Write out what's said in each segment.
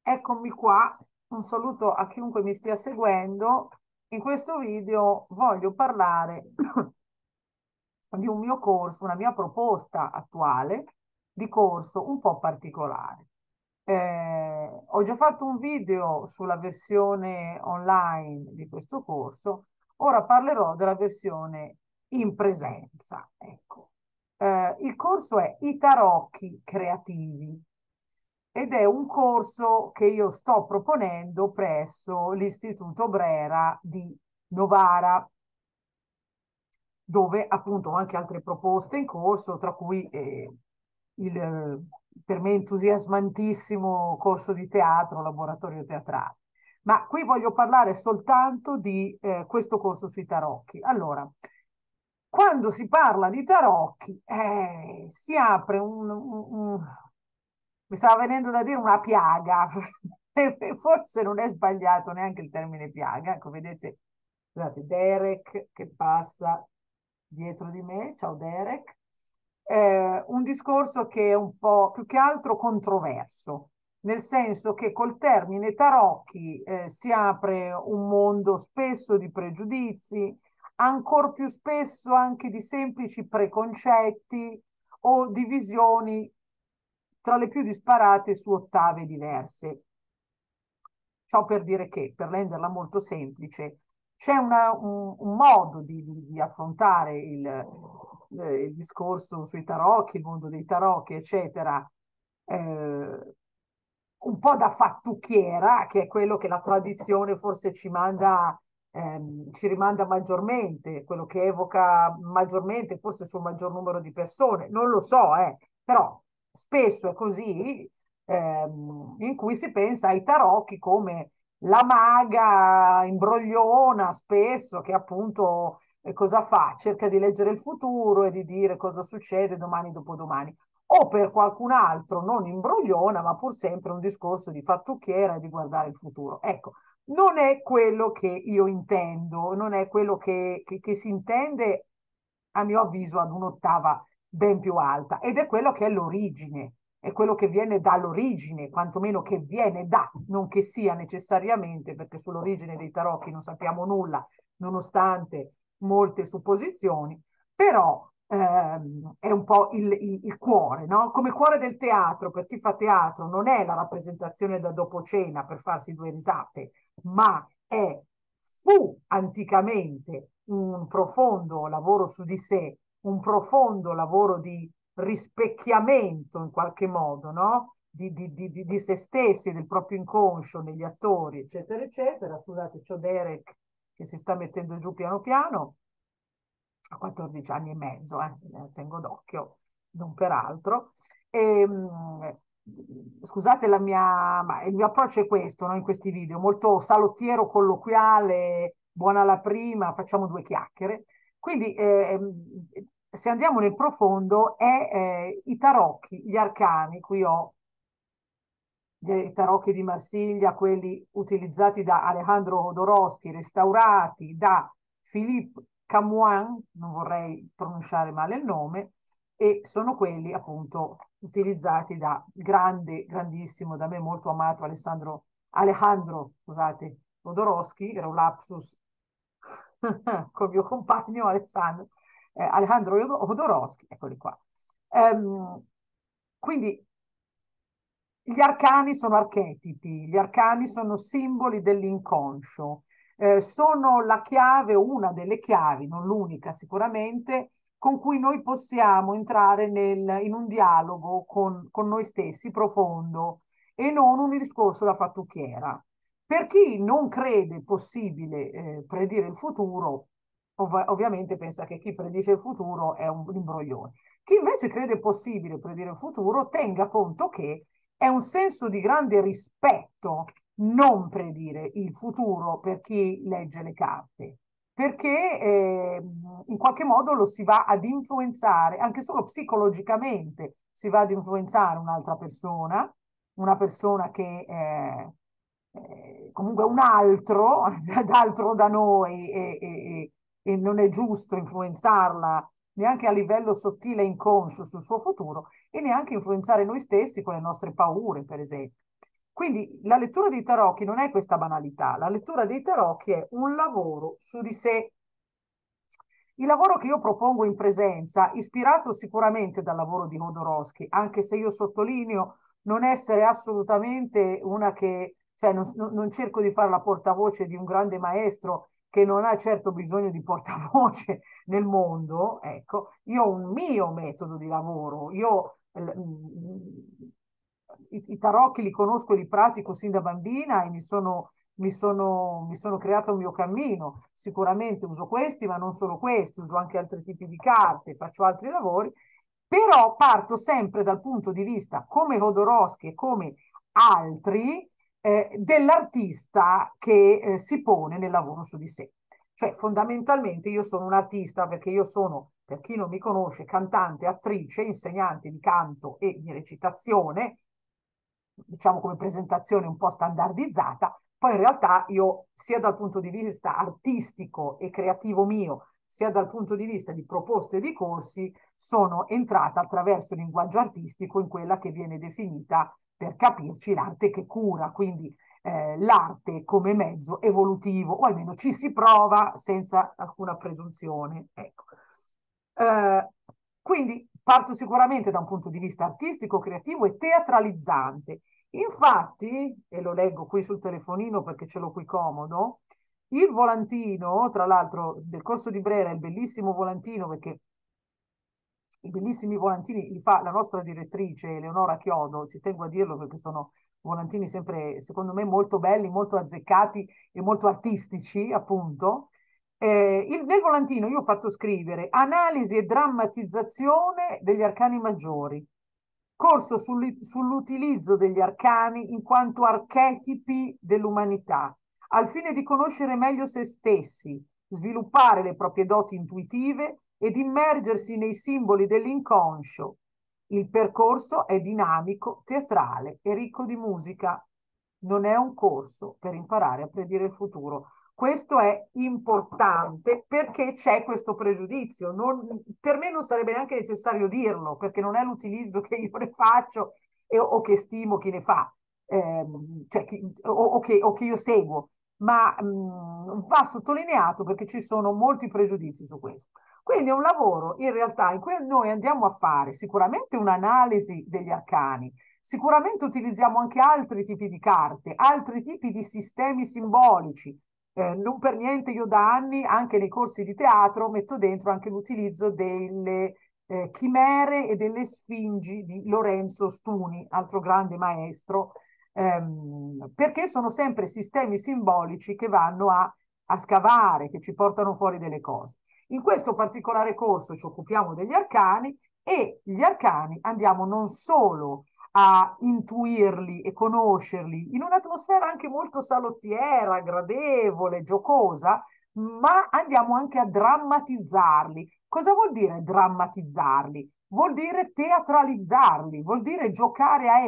Eccomi qua, un saluto a chiunque mi stia seguendo. In questo video voglio parlare di un mio corso, una mia proposta attuale di corso un po' particolare. Ho già fatto un video sulla versione online di questo corso, ora parlerò della versione in presenza. Ecco. Il corso è I tarocchi creativi ed è un corso che io sto proponendo presso l'Istituto Brera di Novara, dove appunto ho anche altre proposte in corso, tra cui il per me entusiasmantissimo corso di teatro, laboratorio teatrale. Ma qui voglio parlare soltanto di questo corso sui tarocchi. Allora, quando si parla di tarocchi, si apre mi stava venendo da dire una piaga, forse non è sbagliato neanche il termine piaga. Ecco, vedete, scusate, Derek che passa dietro di me, ciao Derek. Un discorso che è un po' più che altro controverso, nel senso che col termine tarocchi si apre un mondo spesso di pregiudizi, ancor più spesso anche di semplici preconcetti o divisioni tra le più disparate su ottave diverse. Ciò per dire che, per renderla molto semplice, c'è un modo di affrontare il discorso sui tarocchi, il mondo dei tarocchi, eccetera, un po' da fattucchiera, che è quello che la tradizione forse ci rimanda maggiormente, quello che evoca maggiormente, forse sul maggior numero di persone, non lo so, però spesso è così, in cui si pensa ai tarocchi come la maga imbrogliona spesso, che appunto cosa fa? Cerca di leggere il futuro e di dire cosa succede domani dopodomani. O per qualcun altro non imbrogliona, ma pur sempre un discorso di fattucchiera e di guardare il futuro. Ecco, non è quello che io intendo, non è quello che si intende, a mio avviso, ad un'ottava ben più alta, ed è quello che è l'origine, è quello che viene dall'origine, quantomeno che viene da, non che sia necessariamente, perché sull'origine dei tarocchi non sappiamo nulla, nonostante molte supposizioni, però è un po' il cuore, no? Come il cuore del teatro, per chi fa teatro, non è la rappresentazione da dopo cena per farsi due risate, ma fu anticamente un profondo lavoro su di sé, un profondo lavoro di rispecchiamento in qualche modo, no? Di se stessi, del proprio inconscio negli attori, eccetera, eccetera. Scusate, c'ho Derek che si sta mettendo giù piano piano, a 14 anni e mezzo, tengo d'occhio, non per altro. E, scusate ma il mio approccio è questo, no? In questi video, molto salottiero, colloquiale, buona la prima, facciamo due chiacchiere. Quindi, se andiamo nel profondo, i tarocchi, gli arcani, qui ho i tarocchi di Marsiglia, quelli utilizzati da Alejandro Jodorowsky, restaurati da Philippe Camoin, non vorrei pronunciare male il nome, e sono quelli appunto utilizzati da grandissimo, da me molto amato Alejandro, scusate, Jodorowsky, era un lapsus col mio compagno Alejandro Jodorowsky, eccoli qua. Quindi gli arcani sono archetipi, gli arcani sono simboli dell'inconscio, sono la chiave, una delle chiavi, non l'unica sicuramente, con cui noi possiamo entrare in un dialogo con noi stessi profondo e non un discorso da fattucchiera. Per chi non crede possibile predire il futuro, ovviamente pensa che chi predice il futuro è un imbroglione. Chi invece crede possibile predire il futuro, tenga conto che è un senso di grande rispetto non predire il futuro per chi legge le carte, perché in qualche modo lo si va ad influenzare, anche solo psicologicamente si va ad influenzare un'altra persona, una persona che comunque un altro, d'altro da noi, e non è giusto influenzarla neanche a livello sottile e inconscio sul suo futuro, e neanche influenzare noi stessi con le nostre paure, per esempio. Quindi la lettura dei tarocchi non è questa banalità, la lettura dei tarocchi è un lavoro su di sé. Il lavoro che io propongo in presenza, ispirato sicuramente dal lavoro di Jodorowsky, anche se io sottolineo non essere assolutamente una che, cioè non cerco di fare la portavoce di un grande maestro che non ha certo bisogno di portavoce nel mondo, ecco, io ho un mio metodo di lavoro, i tarocchi li conosco e li pratico sin da bambina e mi sono creato un mio cammino. Sicuramente uso questi, ma non solo questi, uso anche altri tipi di carte, faccio altri lavori, però parto sempre dal punto di vista, come Jodorowsky e come altri, dell'artista che si pone nel lavoro su di sé. Cioè, fondamentalmente io sono un artista perché io sono, per chi non mi conosce, cantante, attrice, insegnante di canto e di recitazione, diciamo come presentazione un po' standardizzata, poi in realtà io sia dal punto di vista artistico e creativo mio, sia dal punto di vista di proposte di corsi, sono entrata attraverso il linguaggio artistico in quella che viene definita, per capirci, l'arte che cura, quindi l'arte come mezzo evolutivo, o almeno ci si prova senza alcuna presunzione. Ecco. Eh, quindi parto sicuramente da un punto di vista artistico, creativo e teatralizzante. Infatti, e lo leggo qui sul telefonino perché ce l'ho qui comodo, il volantino, tra l'altro del corso di Brera, il bellissimo volantino, perché i bellissimi volantini li fa la nostra direttrice Eleonora Chiodo, ci tengo a dirlo perché sono volantini sempre, secondo me, molto belli, molto azzeccati e molto artistici, appunto. Nel volantino io ho fatto scrivere analisi e drammatizzazione degli arcani maggiori, corso sull'utilizzo degli arcani in quanto archetipi dell'umanità, al fine di conoscere meglio se stessi, sviluppare le proprie doti intuitive ed immergersi nei simboli dell'inconscio. Il percorso è dinamico, teatrale e ricco di musica. Non è un corso per imparare a predire il futuro. Questo è importante perché c'è questo pregiudizio. Per me non sarebbe neanche necessario dirlo, perché non è l'utilizzo che io ne faccio o che stimo chi ne fa, cioè o che io seguo, ma va sottolineato perché ci sono molti pregiudizi su questo. Quindi è un lavoro in realtà in cui noi andiamo a fare sicuramente un'analisi degli arcani, sicuramente utilizziamo anche altri tipi di carte, altri tipi di sistemi simbolici. Non per niente io da anni, anche nei corsi di teatro, metto dentro anche l'utilizzo delle chimere e delle sfingi di Lorenzo Stuni, altro grande maestro, perché sono sempre sistemi simbolici che vanno a scavare, che ci portano fuori delle cose. In questo particolare corso ci occupiamo degli arcani e gli arcani andiamo non solo a intuirli e conoscerli in un'atmosfera anche molto salottiera, gradevole, giocosa, ma andiamo anche a drammatizzarli. Cosa vuol dire drammatizzarli? Vuol dire teatralizzarli, vuol dire giocare a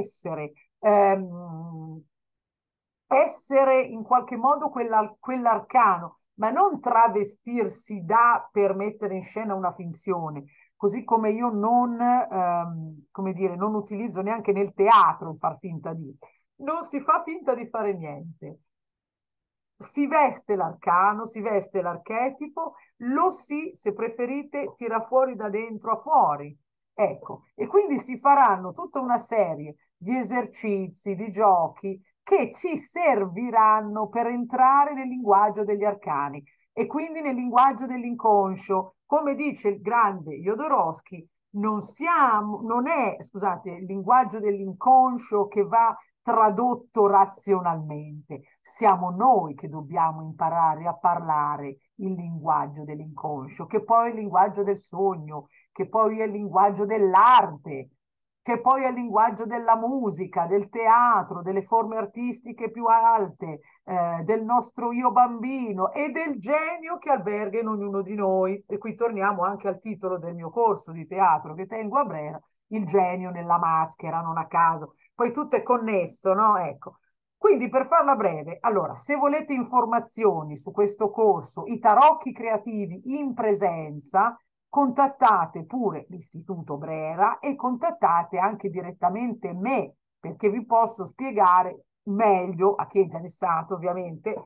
essere in qualche modo quell'arcano, ma non travestirsi da per mettere in scena una finzione, così come io come dire, non utilizzo neanche nel teatro il far finta di. Non si fa finta di fare niente. Si veste l'arcano, si veste l'archetipo, lo si, se preferite, tira fuori da dentro a fuori. Ecco, e quindi si faranno tutta una serie di esercizi, di giochi che ci serviranno per entrare nel linguaggio degli arcani e quindi nel linguaggio dell'inconscio. Come dice il grande Jodorowsky, non è, scusate, il linguaggio dell'inconscio che va tradotto razionalmente. Siamo noi che dobbiamo imparare a parlare il linguaggio dell'inconscio, che poi è il linguaggio del sogno, che poi è il linguaggio dell'arte, che poi è il linguaggio della musica, del teatro, delle forme artistiche più alte, del nostro io bambino e del genio che alberga in ognuno di noi. E qui torniamo anche al titolo del mio corso di teatro che tengo a Brera, il genio nella maschera, non a caso. Poi tutto è connesso, no? Ecco. Quindi per farla breve, allora, se volete informazioni su questo corso, i tarocchi creativi in presenza, contattate pure l'Istituto Brera e contattate anche direttamente me, perché vi posso spiegare meglio a chi è interessato, ovviamente,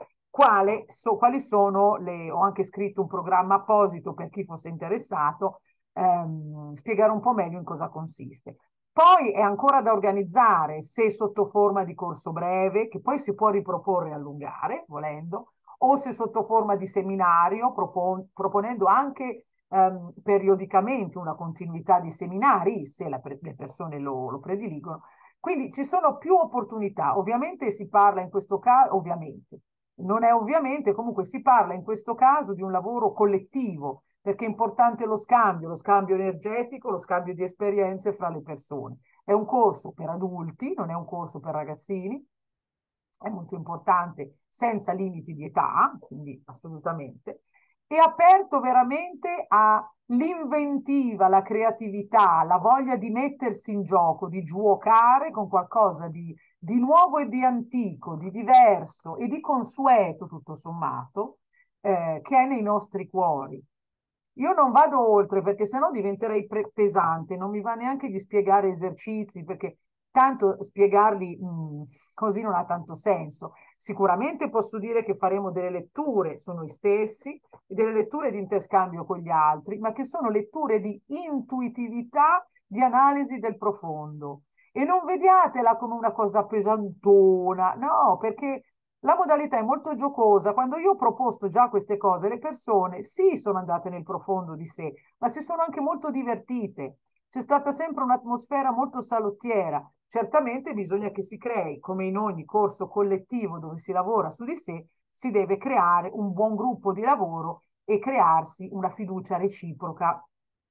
quali sono le... Ho anche scritto un programma apposito per chi fosse interessato, spiegare un po' meglio in cosa consiste. Poi è ancora da organizzare se sotto forma di corso breve, che poi si può riproporre e allungare, volendo, o se sotto forma di seminario, proponendo anche periodicamente una continuità di seminari, se le persone lo prediligono. Quindi ci sono più opportunità. Ovviamente si parla in questo caso, ovviamente, non è ovviamente, comunque si parla in questo caso di un lavoro collettivo, perché è importante lo scambio energetico, lo scambio di esperienze fra le persone. È un corso per adulti, non è un corso per ragazzini, è molto importante, senza limiti di età, quindi assolutamente, è aperto veramente all'inventiva, la creatività, la voglia di mettersi in gioco, di giocare con qualcosa di nuovo e di antico, di diverso e di consueto, tutto sommato, che è nei nostri cuori. Io non vado oltre perché sennò diventerei pesante, non mi va neanche di spiegare esercizi perché tanto spiegarli così non ha tanto senso. Sicuramente posso dire che faremo delle letture su noi stessi, e delle letture di interscambio con gli altri, ma che sono letture di intuitività, di analisi del profondo. E non vediatela come una cosa pesantona, no, perché la modalità è molto giocosa. Quando io ho proposto già queste cose, le persone sì sono andate nel profondo di sé, ma si sono anche molto divertite. C'è stata sempre un'atmosfera molto salottiera. Certamente bisogna che si crei, come in ogni corso collettivo dove si lavora su di sé, si deve creare un buon gruppo di lavoro e crearsi una fiducia reciproca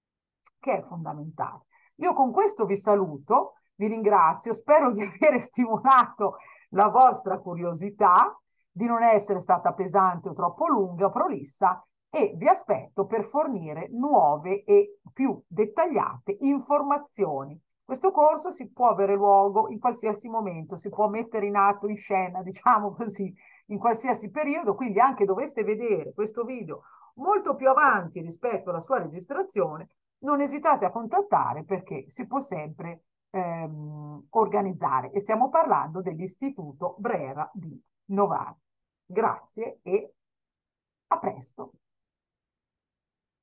che è fondamentale. Io con questo vi saluto, vi ringrazio, spero di aver stimolato la vostra curiosità, di non essere stata pesante o troppo lunga o prolissa e vi aspetto per fornire nuove e più dettagliate informazioni. Questo corso si può avere luogo in qualsiasi momento, si può mettere in atto, in scena, diciamo così, in qualsiasi periodo, quindi anche doveste vedere questo video molto più avanti rispetto alla sua registrazione, non esitate a contattare perché si può sempre organizzare. E stiamo parlando dell'Istituto Brera di Novara. Grazie e a presto.